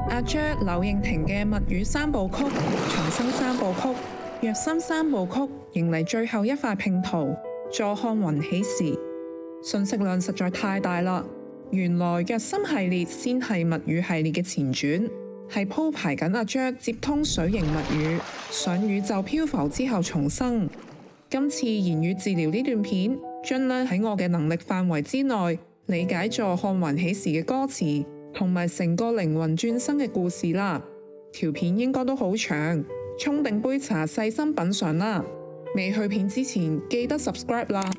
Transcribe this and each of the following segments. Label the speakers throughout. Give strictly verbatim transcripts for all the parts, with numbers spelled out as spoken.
Speaker 1: 阿 Jer 柳應廷嘅物語三部曲、重生三部曲、藥心三部曲迎嚟最後一塊拼圖，坐看雲起時。信息量實在太大啦！原來藥心系列先係物語系列嘅前傳，係鋪排緊阿 Jer 接通水形物語，上宇宙漂浮之後重生。今次言語治療呢段片，盡量喺我嘅能力範圍之內理解坐看雲起時嘅歌詞，同埋成個靈魂轉生嘅故事啦。條片應該都好長，沖定杯茶細心品嚐啦。未去片之前記得 subscribe 啦。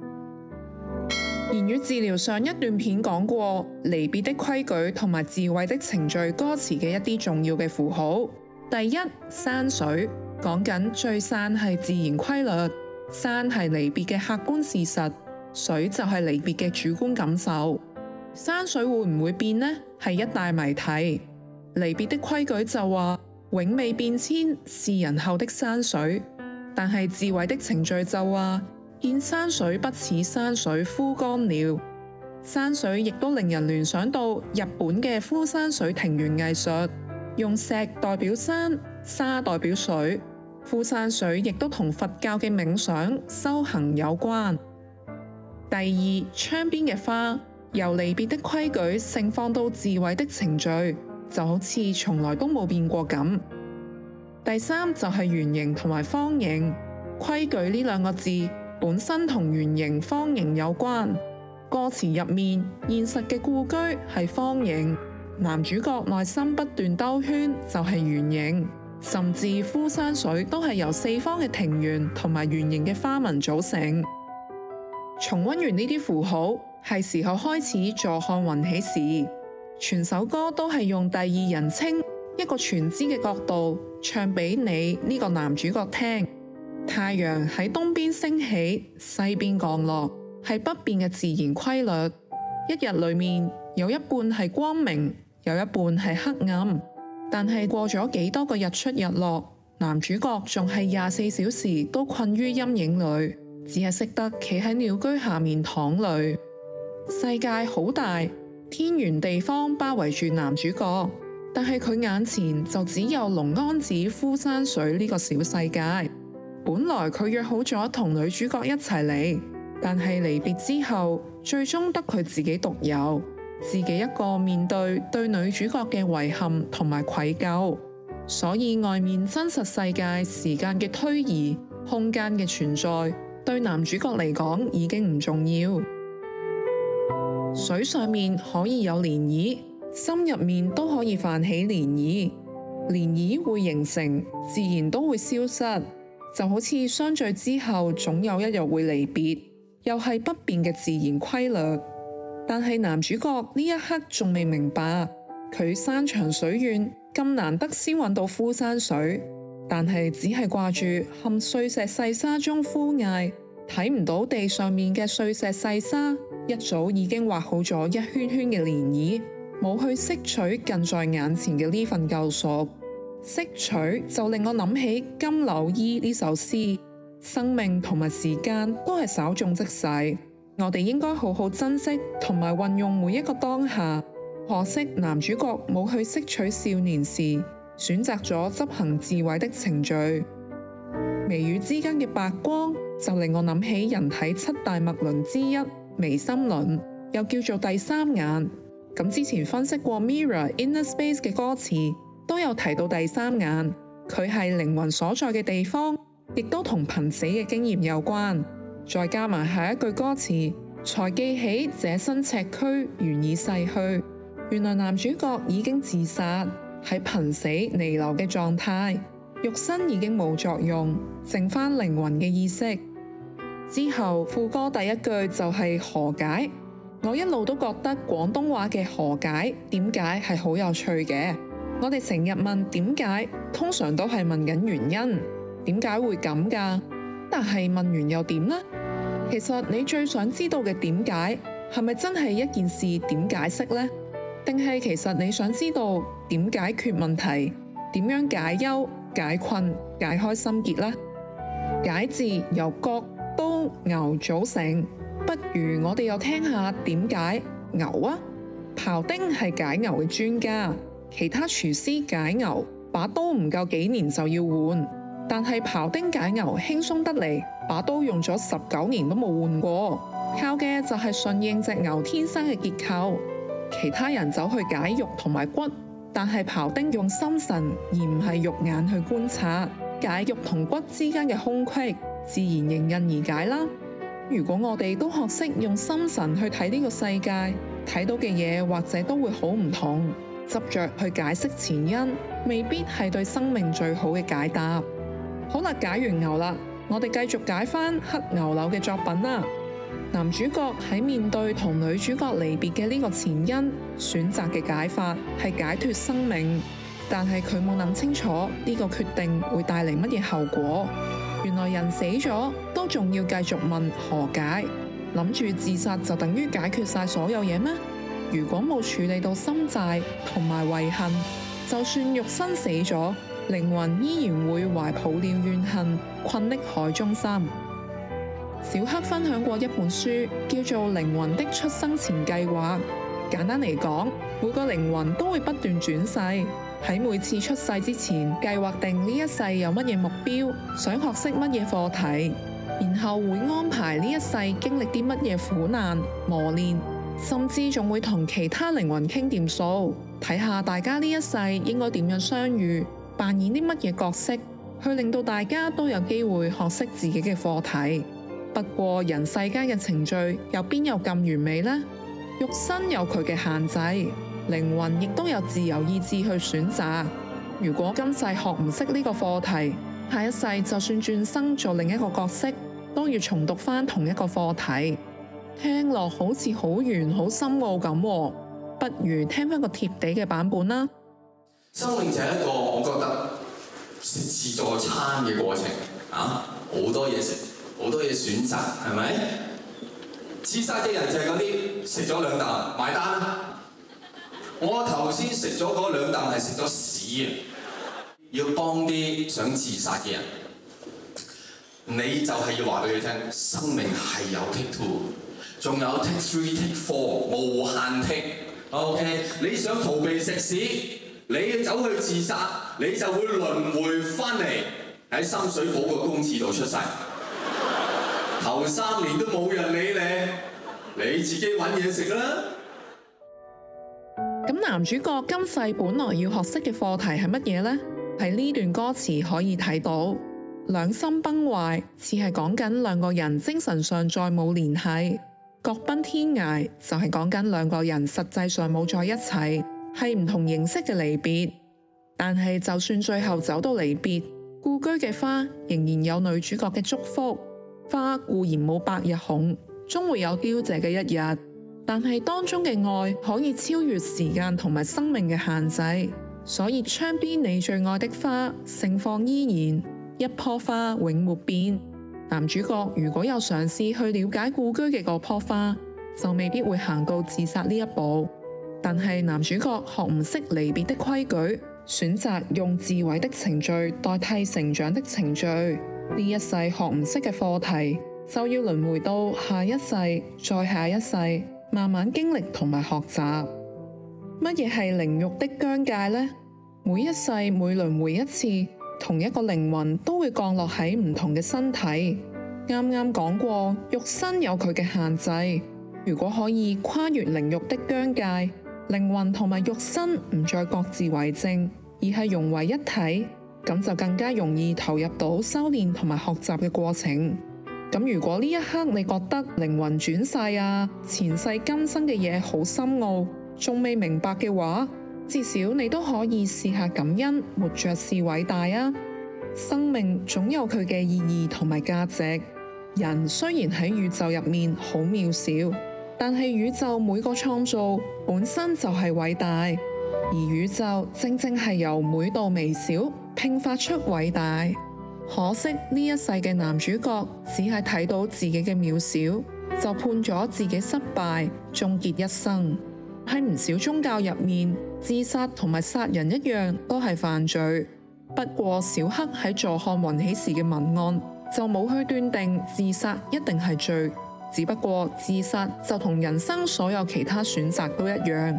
Speaker 1: 言語治療上一段片講過離別的規矩同埋智慧的程序歌詞嘅一啲重要嘅符號。第一，山水，講緊聚散係自然規律，山係離別嘅客觀事實，水就係離別嘅主觀感受。山水會唔會變呢？係一大謎題。離別的規矩就話永未變遷，是人後的山水。但係智慧的程序就話見山水不似山水枯乾了。山水亦都令人聯想到日本嘅枯山水庭園藝術，用石代表山，沙代表水。枯山水亦都同佛教嘅冥想修行有關。第二，窗邊嘅花，由離別的規矩盛放到智慧的程序，就好似從來都冇變過咁。第三就係圓形同埋方形，規矩呢兩個字本身同圓形方形有關。歌詞入面現實嘅故居係方形，男主角內心不斷兜圈就係圓形，甚至枯山水都係由四方嘅庭園同埋圓形嘅花紋組成。重溫完呢啲符號，係時候開始坐看雲起時。全首歌都係用第二人稱，一個全知嘅角度唱俾你呢個男主角聽。太陽喺東邊升起，西邊降落，係不變嘅自然規律。一日裏面有一半係光明，有一半係黑暗。但係過咗幾多個日出日落，男主角仲係廿四小時都困於陰影裏，只係識得企喺鳥居下面淌淚。世界好大，天圓地方包圍住男主角，但係佢眼前就只有龍安寺枯山水呢個小世界。本來佢約好咗同女主角一齊嚟，但係離別之後，最終得佢自己獨有，自己一個面對對女主角嘅遺憾同埋愧疚。所以外面真實世界時間嘅推移、空間嘅存在，對男主角嚟講已經唔重要。水上面可以有漣漪，心入面都可以泛起漣漪。漣漪會形成，自然都會消失，就好似相聚之後總有一日會離別，又係不變嘅自然規律。但係男主角呢一刻仲未明白，佢山長水遠咁難得先揾到枯山水，但係只係掛住陷碎石細沙中枯艾，睇唔到地上面嘅碎石細沙一早已經畫好咗一圈圈嘅漣漪，冇去識取近在眼前嘅呢份救贖。識取就令我諗起金柳依呢首詩，生命同埋時間都係稍縱即逝，我哋應該好好珍惜同埋運用每一個當下。可惜男主角冇去識取少年時，選擇咗執行智慧的程序。眉宇之間嘅白光就令我諗起人體七大脈輪之一眉心輪，又叫做第三眼。咁之前分析過 Mirror Inner Space 嘅歌詞都有提到第三眼，佢係靈魂所在嘅地方，亦都同瀕死嘅經驗有關。再加埋下一句歌詞，才記起這身赤軀原已逝去。原來男主角已經自殺，喺瀕死彌留嘅狀態，肉身已經冇作用，剩返靈魂嘅意識。之後副歌第一句就係何解。我一路都覺得廣東話嘅何解點解係好有趣嘅。我哋成日問點解，通常都係問緊原因，點解會咁㗎？但係問完又點呢？其實你最想知道嘅點解，係咪真係一件事點解釋呢？定係其實你想知道點解決問題，點樣解憂、解困、解開心結呢？解字由角、刀、牛組成，不如我哋又聽下點解牛啊？庖丁係解牛嘅專家， 其他廚師解牛，把刀唔夠幾年就要換，但係庖丁解牛輕鬆得嚟，把刀用咗十九年都冇換過，靠嘅就係順應隻牛天生嘅結構。其他人走去解肉同埋骨，但係庖丁用心神而唔係肉眼去觀察，解肉同骨之間嘅空隙，自然迎刃而解啦。如果我哋都學識用心神去睇呢個世界，睇到嘅嘢或者都會好唔同。執着去解釋前因，未必係對生命最好嘅解答。好啦，解完牛啦，我哋繼續解返黑牛柳嘅作品啦。男主角喺面對同女主角離別嘅呢個前因，選擇嘅解法係解脫生命，但係佢冇諗清楚呢個決定會帶嚟乜嘢後果。原來人死咗都仲要繼續問何解，諗住自殺就等於解決晒所有嘢咩？如果冇處理到心債同埋遺恨，就算肉身死咗，靈魂依然會懷抱了怨恨，困溺海中心。小黑分享過一本書，叫做《靈魂的出生前計劃》。簡單嚟講，每個靈魂都會不斷轉世，喺每次出世之前，計劃定呢一世有乜嘢目標，想學識乜嘢課題，然後會安排呢一世經歷啲乜嘢苦難磨練。甚至仲會同其他靈魂傾掂數，睇下大家呢一世應該點樣相遇，扮演啲乜嘢角色，去令到大家都有機會學識自己嘅課題。不過人世間嘅程序又邊有咁完美呢？肉身有佢嘅限制，靈魂亦都有自由意志去選擇。如果今世學唔識呢個課題，下一世就算轉生做另一個角色，都要重讀翻同一個課題。聽落好似好圓好深奧咁，不如聽翻個貼地嘅版本啦。
Speaker 2: 生命就係一個我覺得食自助餐嘅過程啊，好多嘢食，好多嘢選擇，係咪？自殺嘅人就係嗰啲食咗兩啖埋單。我頭先食咗嗰兩啖係食咗屎啊！要幫啲想自殺嘅人，你就係要話俾佢聽，生命係有 take two。仲有 take three take four 無限 take，OK？ 你想逃避食屎，你走去自殺，你就會輪迴翻嚟喺深水埗個公廁度出世。頭三年都冇人理你，你自己揾嘢食啦。
Speaker 1: 咁男主角今世本來要學識嘅課題係乜嘢呢？喺呢段歌詞可以睇到，兩心崩壞，似係講緊兩個人精神上再冇聯繫。各奔天涯就係講緊兩個人實際上冇在一齊，係唔同形式嘅離別。但係就算最後走到離別，故居嘅花仍然有女主角嘅祝福。花固然冇百日紅，終會有凋謝嘅一日，但係當中嘅愛可以超越時間同埋生命嘅限制。所以窗邊你最愛的花盛放依然，一棵花永沒變。男主角如果有嘗試去了解故居嘅嗰棵花，就未必會行到自殺呢一步。但係男主角學唔識離別的規矩，選擇用自毀的程序代替成長的程序。呢一世學唔識嘅課題，就要輪迴到下一世，再下一世，慢慢經歷同埋學習。乜嘢係靈肉的疆界呢？每一世每輪迴一次，同一個靈魂都會降落喺唔同嘅身體。啱啱講過，肉身有佢嘅限制。如果可以跨越靈肉的疆界，靈魂同埋肉身唔再各自為政，而係融為一體，咁就更加容易投入到修煉同埋學習嘅過程。咁如果呢一刻你覺得靈魂轉世啊、前世今生嘅嘢好深奧，仲未明白嘅話，至少你都可以試下感恩，活着是偉大啊！生命總有佢嘅意義同埋價值。人雖然喺宇宙入面好渺小，但係宇宙每個創造本身就係偉大，而宇宙正正係由每道微小迸發出偉大。可惜呢一世嘅男主角只係睇到自己嘅渺小，就判咗自己失敗，終結一生。喺唔少宗教入面，自殺同埋殺人一樣都係犯罪。不過小黑喺坐看雲起時嘅文案就冇去斷定自殺一定係罪，只不過自殺就同人生所有其他選擇都一樣，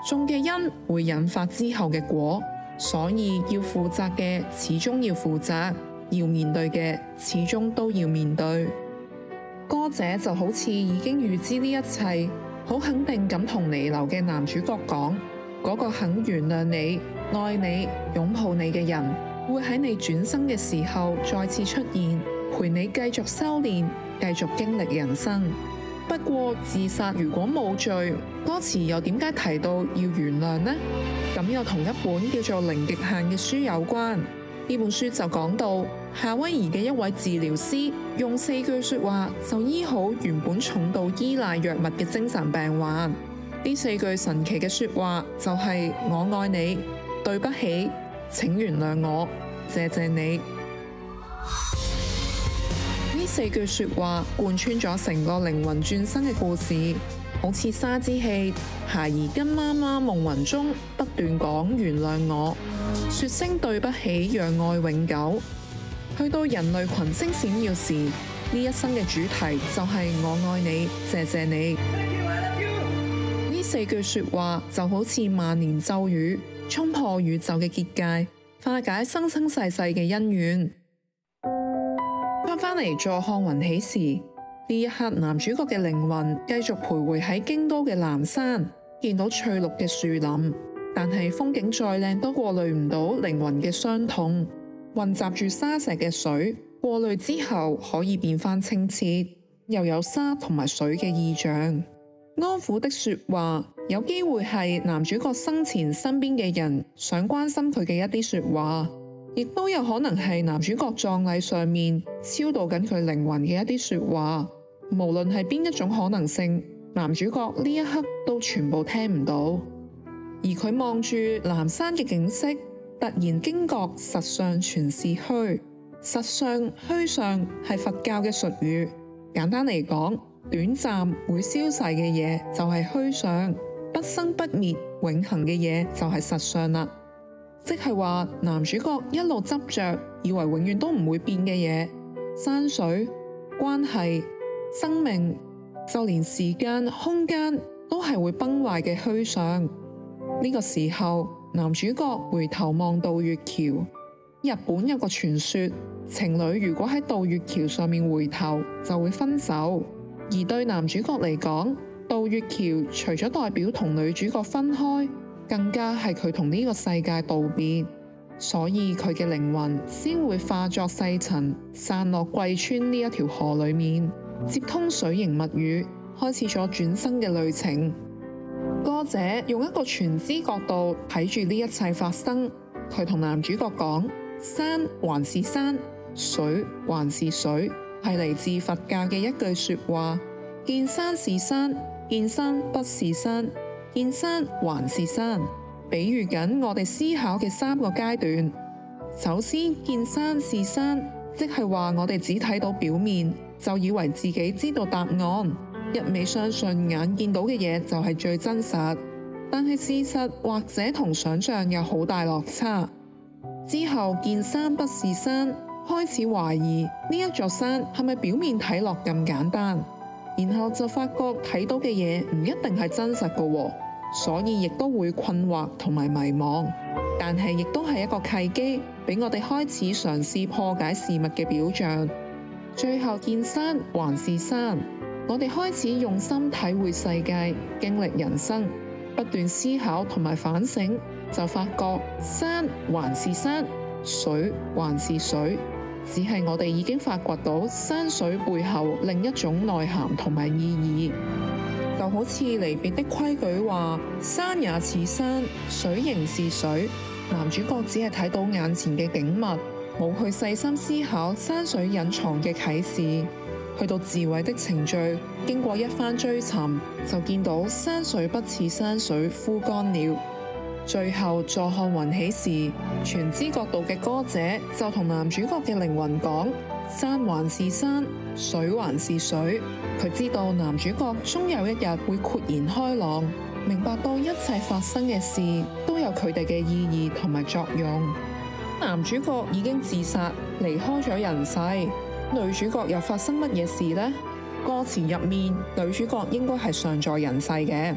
Speaker 1: 種嘅因會引發之後嘅果，所以要負責嘅始終要負責，要面對嘅始終都要面對。歌者就好似已經預知呢一切，好肯定咁同彌留嘅男主角講，嗰個肯原諒你、愛你、擁抱你嘅人，會喺你轉生嘅時候再次出現，陪你繼續修煉，繼續經歷人生。不過自殺如果冇罪，歌詞又點解提到要原諒呢？咁又同一本叫做《零極限》嘅書有關。呢本書就講到夏威夷嘅一位治療師用四句說話就醫好原本重度依賴藥物嘅精神病患。呢四句神奇嘅說話就係我愛你、對不起、請原諒我、謝謝你。呢四句說話貫穿咗成個靈魂轉生嘅故事，好似沙之氣，孩兒跟媽媽夢魂中不斷講原諒我，說聲對不起，讓愛永久。去到人類群星閃耀時，呢一生嘅主題就係我愛你，謝謝你。呢四句說話就好似萬年咒語，衝破宇宙嘅結界，化解生生世世嘅恩怨。翻返嚟坐看雲起時，呢一刻男主角嘅靈魂繼續徘徊喺京都嘅南山，見到翠綠嘅樹林，但係風景再靚都過濾唔到靈魂嘅傷痛。混雜住沙石嘅水，過濾之後可以變翻清澈，又有沙同埋水嘅意象。安撫的說話，有機會係男主角生前身邊嘅人想關心佢嘅一啲說話，亦都有可能係男主角葬禮上面超度緊佢靈魂嘅一啲說話。無論係邊一種可能性，男主角呢一刻都全部聽唔到。而佢望住南山嘅景色，突然驚覺實相全是虛。實相、虛相係佛教嘅術語，簡單嚟講，短暫會消逝嘅嘢就係虛相，不生不滅永恆嘅嘢就係實相啦。即係話男主角一路執着，以為永遠都唔會變嘅嘢，山水、關係、生命，就連時間、空間都係會崩壞嘅虛相。呢個時候，男主角回頭望渡月橋。日本有個傳說，情侶如果喺渡月橋上面回頭，就會分手。而對男主角嚟講，渡月橋除咗代表同女主角分開，更加係佢同呢個世界道別。所以佢嘅靈魂先會化作細塵，散落貴川呢一條河裏面，接通水形物語，開始咗轉生嘅旅程。歌者用一個全知角度睇住呢一切發生，佢同男主角講：山還是山，水還是水，係嚟自佛教嘅一句說話。見山是山，見山不是山，見山還是山，比喻緊我哋思考嘅三個階段。首先，見山是山，即係話我哋只睇到表面，就以為自己知道答案，一味相信眼見到嘅嘢就係最真實，但係事實或者同想象有好大落差。之後見山不是山，開始懷疑呢一座山係咪表面睇落咁簡單，然後就發覺睇到嘅嘢唔一定係真實㗎，所以亦都會困惑同埋迷茫。但係亦都係一個契機，俾我哋開始嘗試破解事物嘅表象。最後見山還是山，我哋開始用心體會世界，經歷人生，不斷思考同埋反省，就發覺山還是山，水還是水，只係我哋已經發掘到山水背後另一種內涵同埋意義。就好似離別的規矩話，山也似山，水仍是水。男主角只係睇到眼前嘅景物，冇去細心思考山水隱藏嘅啟示。去到智慧的程序，經過一番追尋，就見到山水不似山水，枯乾了。最後坐看雲起時，全知角度嘅歌者就同男主角嘅靈魂講：山還是山，水還是水。佢知道男主角終有一日會豁然開朗，明白到一切發生嘅事都有佢哋嘅意義同埋作用。男主角已經自殺離開咗人世，女主角又發生乜嘢事呢？歌詞入面，女主角應該係尚在人世嘅。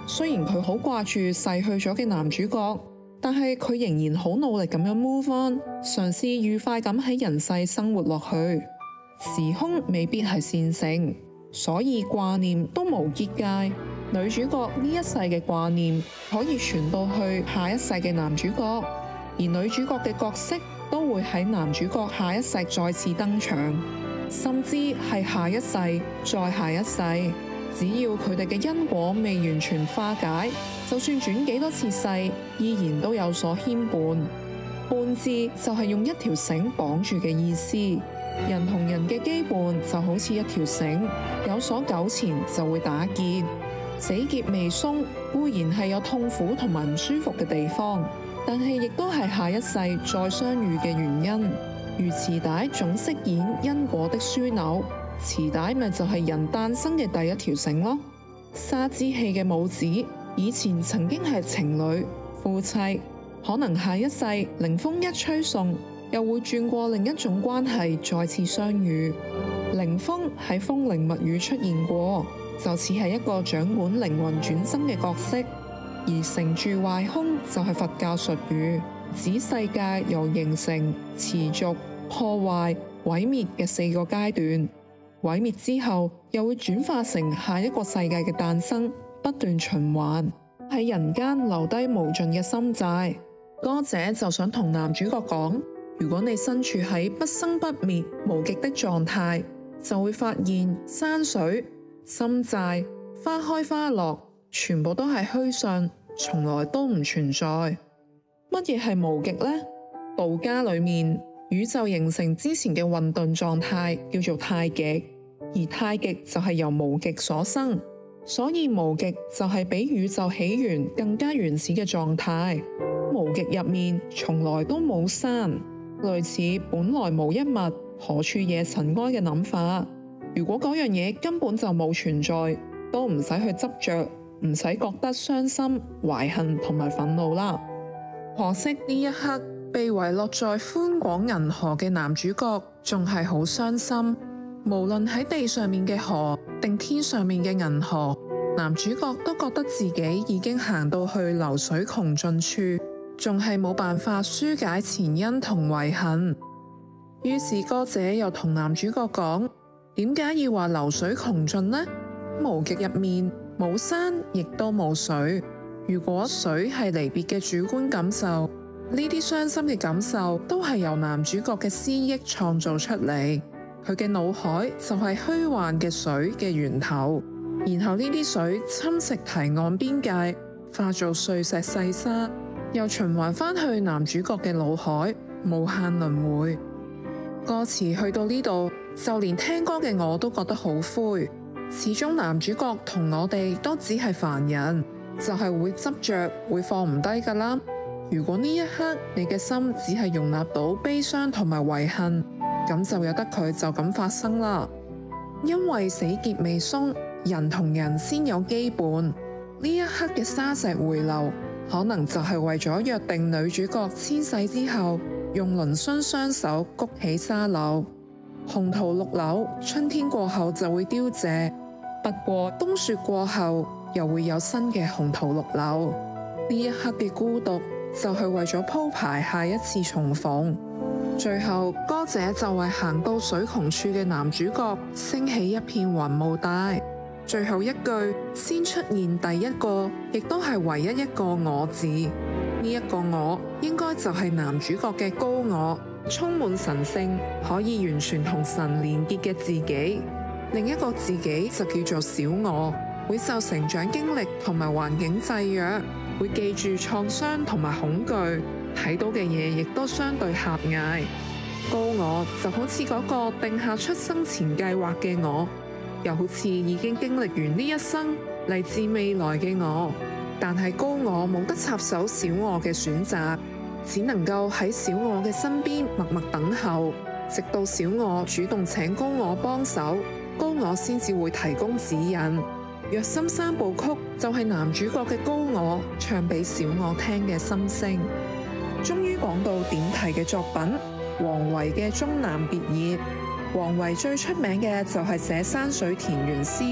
Speaker 1: 雖然佢好掛住逝去咗嘅男主角，但係佢仍然好努力咁樣 move on，嘗試愉快咁喺人世生活落去。時空未必係線性，所以掛念都無結界。女主角呢一世嘅掛念可以傳到去下一世嘅男主角，而女主角嘅角色都會喺男主角下一世再次登場，甚至係下一世再下一世。只要佢哋嘅因果未完全化解，就算轉幾多次世，依然都有所牽絆。絆字就係用一條繩綁住嘅意思。人同人嘅羈絆就好似一條繩，有所糾纏就會打結。死結未鬆，固然係有痛苦同埋唔舒服嘅地方，但係亦都係下一世再相遇嘅原因。如臍帶總飾演因果的樞紐，臍帶咪就係人誕生嘅第一條繩咯。沙之氣嘅母子以前曾經係情侶夫妻，可能下一世靈風一吹送，又會轉過另一種關係再次相遇。靈風喺風靈物語出現過，就似係一個掌管靈魂轉生嘅角色。而成住壞空就係佛教術語，指世界由形成、持續、破壞、毀滅嘅四個階段。毀滅之後又會轉化成下一個世界嘅誕生，不斷循環，喺人間留低無盡嘅心債。歌者就想同男主角講，如果你身處喺不生不滅無極的狀態，就會發現山水、心債、花開花落全部都係虛相，從來都唔存在。乜嘢係無極呢？道家裏面，宇宙形成之前嘅混沌狀態叫做太極，而太極就係由無極所生，所以無極就係比宇宙起源更加原始嘅狀態。無極入面從來都冇山，類似本來無一物，何處惹塵埃嘅諗法。如果嗰樣嘢根本就冇存在，都唔使去執着，唔使覺得傷心、懷恨同埋憤怒啦。可惜呢一刻被遺落在寬廣銀河嘅男主角仲係好傷心。無論喺地上面嘅河定天上面嘅銀河，男主角都覺得自己已經行到去流水窮盡處，仲係冇辦法紓解前因同遺恨。於是歌者又同男主角講，點解要話流水窮盡呢？無極入面冇山亦都冇水，如果水係離別嘅主觀感受，呢啲傷心嘅感受都係由男主角嘅思憶創造出嚟。佢嘅腦海就係虛幻嘅水嘅源頭，然後呢啲水侵蝕堤岸邊界，化做碎石細沙，又循環返去男主角嘅腦海，無限輪迴。歌詞去到呢度，就連聽歌嘅我都覺得好灰。始終男主角同我哋都只係凡人，就係會執着，會放唔低噶啦。如果呢一刻你嘅心只係容納到悲傷同埋遺恨，咁就由得佢就咁發生啦。因為死結未鬆，人同人先有羈絆。呢一刻嘅沙石回流，可能就係為咗約定女主角千世之後，用嶙峋雙手谷起沙柳。紅桃綠柳，春天過後就會凋謝，不過冬雪過後又會有新嘅紅桃綠柳。呢一刻嘅孤獨就係為咗鋪排下一次重逢。最後歌者就為行到水窮處嘅男主角升起一片雲霧帶。最後一句先出現第一個亦都係唯一一個我字，呢、這、一個我應該就係男主角嘅高我，充滿神聖，可以完全同神連結嘅自己。另一個自己就叫做小我，會受成長經歷同埋環境制約，會記住創傷同埋恐懼，睇到嘅嘢亦都相對狹隘。高我就好似嗰個定下出生前計劃嘅我，又好似已經經歷完呢一生嚟自未來嘅我，但係高我冇得插手小我嘅選擇，只能夠喺小我嘅身邊默默等候，直到小我主動請高我幫手，高我先至會提供指引。若心三部曲就係男主角嘅高我唱俾小我聽嘅心聲。終於講到點題嘅作品，王維嘅《終南別業》。王維最出名嘅就係寫山水田園詩，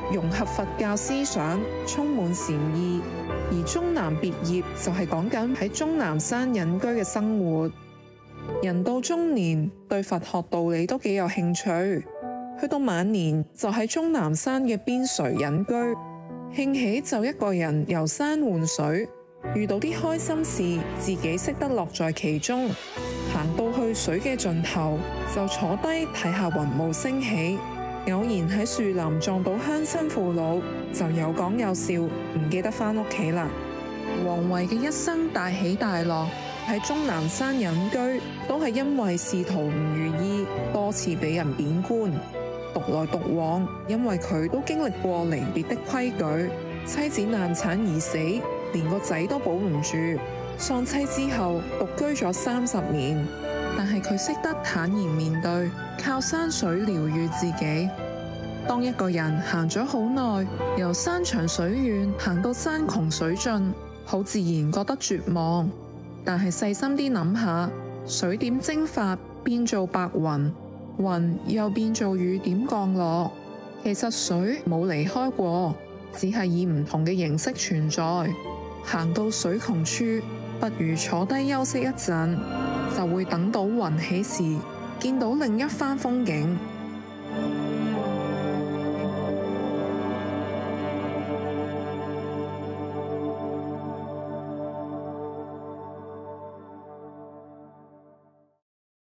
Speaker 1: 融合佛教思想，充滿禪意。而終南別業就係講緊喺終南山隱居嘅生活。人到中年，對佛學道理都幾有興趣，去到晚年就喺終南山嘅邊陲隱居，興起就一個人遊山玩水，遇到啲開心事，自己識得樂在其中。行到去水嘅盡頭，就坐低睇下雲霧升起。偶然喺樹林撞到鄉親父老，就有講有笑，唔記得返屋企啦。王維嘅一生大起大落，喺終南山隱居，都係因為仕途唔如意，多次俾人貶官，獨來獨往。因為佢都經歷過離別的規矩，妻子難產而死，連個仔都保唔住。喪妻之後，獨居咗三十年。但係佢識得坦然面對，靠山水療愈自己。當一個人行咗好耐，由山長水遠行到山窮水盡，好自然覺得絕望。但係細心啲諗下，水點蒸發變做白雲，雲又變做雨點降落。其實水冇離開過，只係以唔同嘅形式存在。行到水窮處，不如坐低休息一陣，就會等到雲起時，見到另一番風景。